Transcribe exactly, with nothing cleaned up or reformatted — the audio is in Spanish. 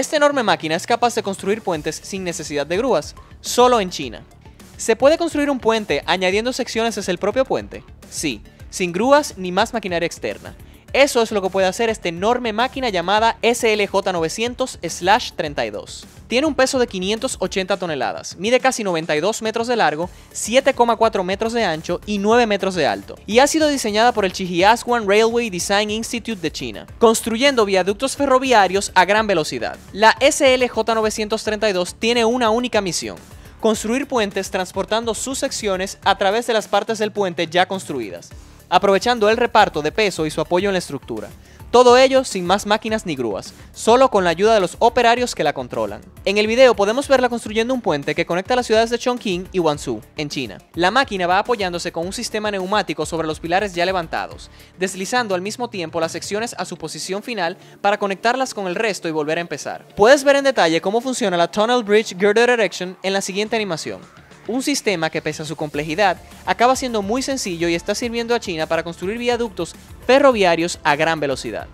Esta enorme máquina es capaz de construir puentes sin necesidad de grúas, solo en China. ¿Se puede construir un puente añadiendo secciones desde el propio puente? Sí, sin grúas ni más maquinaria externa. Eso es lo que puede hacer esta enorme máquina llamada S L J novecientos treinta y dos. Tiene un peso de quinientas ochenta toneladas, mide casi noventa y dos metros de largo, siete coma cuatro metros de ancho y nueve metros de alto, y ha sido diseñada por el Chijiazhuan Railway Design Institute de China, construyendo viaductos ferroviarios a gran velocidad. La S L J novecientos treinta y dos tiene una única misión: construir puentes transportando sus secciones a través de las partes del puente ya construidas, aprovechando el reparto de peso y su apoyo en la estructura. Todo ello sin más máquinas ni grúas, solo con la ayuda de los operarios que la controlan. En el video podemos verla construyendo un puente que conecta las ciudades de Chongqing y Guangzhou, en China. La máquina va apoyándose con un sistema neumático sobre los pilares ya levantados, deslizando al mismo tiempo las secciones a su posición final para conectarlas con el resto y volver a empezar. Puedes ver en detalle cómo funciona la Tunnel Bridge Girder Erection en la siguiente animación. Un sistema que, pese a su complejidad, acaba siendo muy sencillo y está sirviendo a China para construir viaductos ferroviarios a gran velocidad.